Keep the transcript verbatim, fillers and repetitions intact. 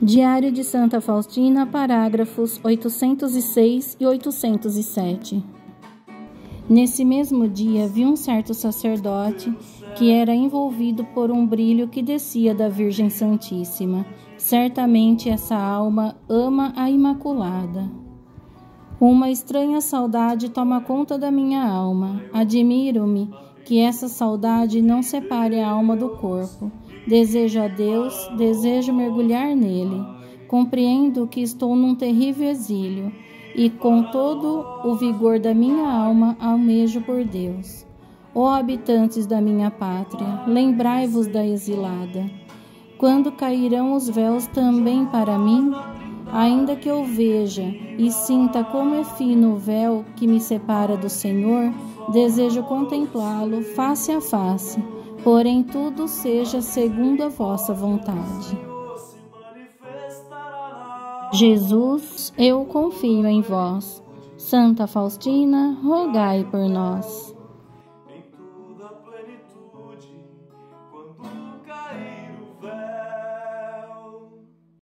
Diário de Santa Faustina, parágrafos oitocentos e seis e oitocentos e sete. Nesse mesmo dia, vi um certo sacerdote que era envolvido por um brilho que descia da Virgem Santíssima. Certamente essa alma ama a Imaculada. Uma estranha saudade toma conta da minha alma. Admiro-me que essa saudade não separe a alma do corpo. Desejo a Deus, desejo mergulhar nele. Compreendo que estou num terrível exílio e com todo o vigor da minha alma almejo por Deus. Ó habitantes da minha pátria, lembrai-vos da exilada. Quando cairão os véus também para mim? Ainda que eu veja e sinta como é fino o véu que me separa do Senhor, desejo contemplá-lo face a face, porém tudo seja segundo a vossa vontade. Jesus, eu confio em vós. Santa Faustina, rogai por nós.